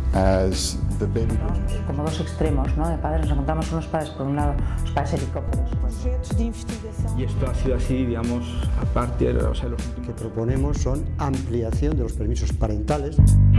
as the baby boomers. Como dos extremos, ¿no? De padres, nos encontramos unos padres, por un lado, los padres helicópteros. Projetos de investigación. Y esto ha sido así, digamos, a partir de los últimos... que proponemos son ampliación de los permisos parentales.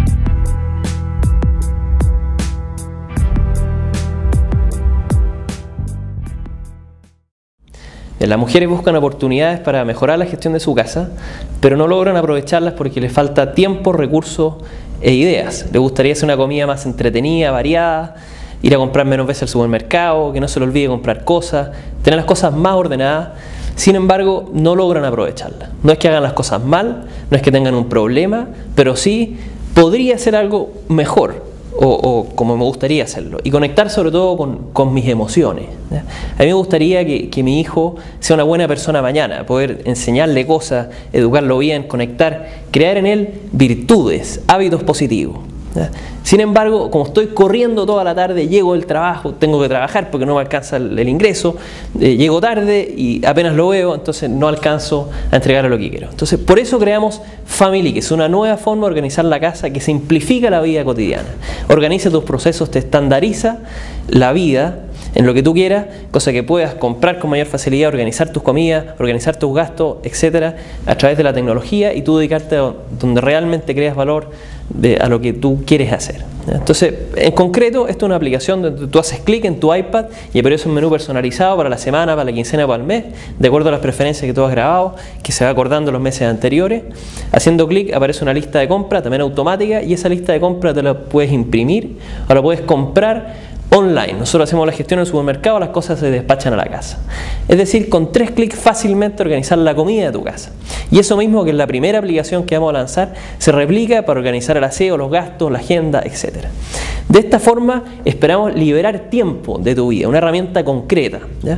Las mujeres buscan oportunidades para mejorar la gestión de su casa, pero no logran aprovecharlas porque les falta tiempo, recursos e ideas. Les gustaría hacer una comida más entretenida, variada, ir a comprar menos veces al supermercado, que no se les olvide comprar cosas, tener las cosas más ordenadas. Sin embargo, no logran aprovecharlas. No es que hagan las cosas mal, no es que tengan un problema, pero sí podría ser algo mejor. O como me gustaría hacerlo, y conectar sobre todo con mis emociones, ¿ya? A mí me gustaría que mi hijo sea una buena persona mañana, poder enseñarle cosas, educarlo bien, conectar, crear en él virtudes, hábitos positivos, ¿ya? Sin embargo, como estoy corriendo toda la tarde, llego del trabajo, tengo que trabajar porque no me alcanza el ingreso, llego tarde y apenas lo veo, entonces no alcanzo a entregar lo que quiero. Entonces, por eso creamos Family, que es una nueva forma de organizar la casa que simplifica la vida cotidiana. Organiza tus procesos, te estandariza la vida en lo que tú quieras, cosa que puedas comprar con mayor facilidad, organizar tus comidas, organizar tus gastos, etcétera, a través de la tecnología, y tú dedicarte a donde realmente creas valor a lo que tú quieres hacer. Entonces, en concreto, esto es una aplicación donde tú haces clic en tu iPad y aparece un menú personalizado para la semana, para la quincena, para el mes, de acuerdo a las preferencias que tú has grabado, que se va acordando los meses anteriores. Haciendo clic aparece una lista de compra, también automática, y esa lista de compra te la puedes imprimir o la puedes comprar online. Nosotros hacemos la gestión en el supermercado, las cosas se despachan a la casa. Es decir, con 3 clics fácilmente organizar la comida de tu casa. Y eso mismo, que es la primera aplicación que vamos a lanzar, se replica para organizar el aseo, los gastos, la agenda, etc. De esta forma esperamos liberar tiempo de tu vida, una herramienta concreta, ¿ya?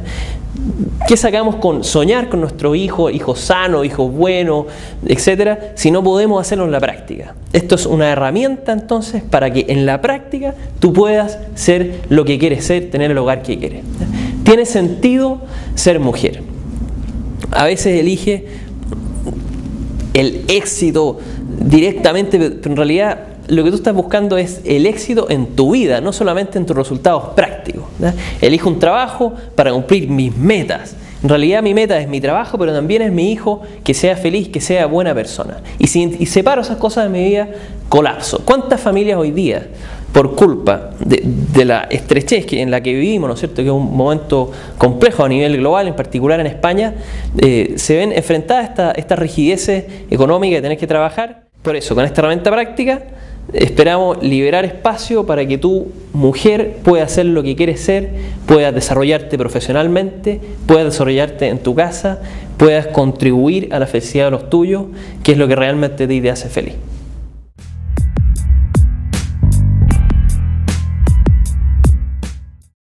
¿Qué sacamos con soñar con nuestro hijo, hijos sanos, hijos buenos, etcétera, si no podemos hacerlo en la práctica? Esto es una herramienta entonces para que en la práctica tú puedas ser lo que quieres ser, tener el hogar que quieres. Tiene sentido ser mujer. A veces elige el éxito directamente, pero en realidad lo que tú estás buscando es el éxito en tu vida, no solamente en tus resultados prácticos, ¿ya? Elijo un trabajo para cumplir mis metas. En realidad mi meta es mi trabajo, pero también es mi hijo, que sea feliz, que sea buena persona. Y si separo esas cosas de mi vida, colapso. ¿Cuántas familias hoy día, por culpa de la estrechez en la que vivimos, ¿no es cierto?, que es un momento complejo a nivel global, en particular en España, se ven enfrentadas a esta rigidez económica de tener que trabajar? Por eso, con esta herramienta práctica, esperamos liberar espacio para que tú, mujer, puedas hacer lo que quieres ser, puedas desarrollarte profesionalmente, puedas desarrollarte en tu casa, puedas contribuir a la felicidad de los tuyos, que es lo que realmente te hace feliz.